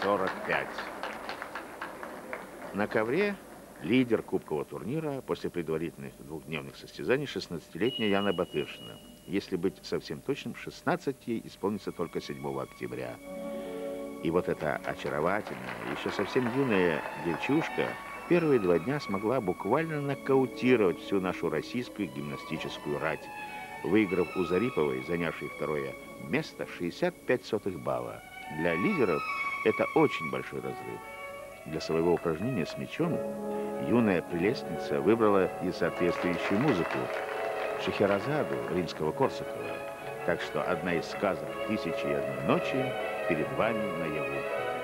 45. На ковре лидер кубкового турнира после предварительных двухдневных состязаний 16-летняя Яна Батыршина. Если быть совсем точным, 16 ей исполнится только 7 октября. И вот эта очаровательная, еще совсем юная девчушка первые 2 дня смогла буквально нокаутировать всю нашу российскую гимнастическую рать, выиграв у Зариповой, занявшей 2-е место, 65 балла. Для лидеров это очень большой разрыв. Для своего упражнения с мячом юная прелестница выбрала и соответствующую музыку Шахерезаду римского-корсакова. Так что одна из сказок «Тысячи и одной ночи» перед вами наяву.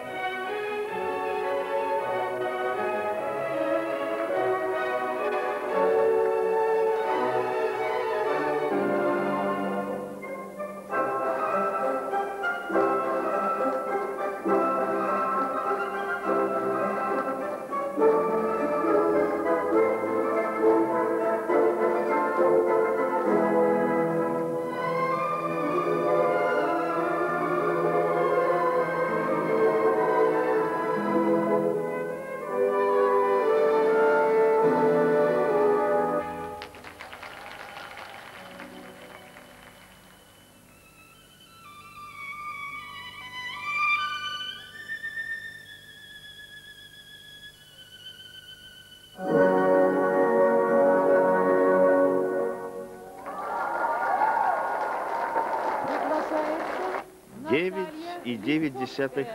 И 9,9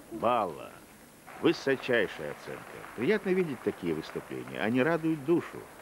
балла. Высочайшая оценка. Приятно видеть такие выступления. Они радуют душу.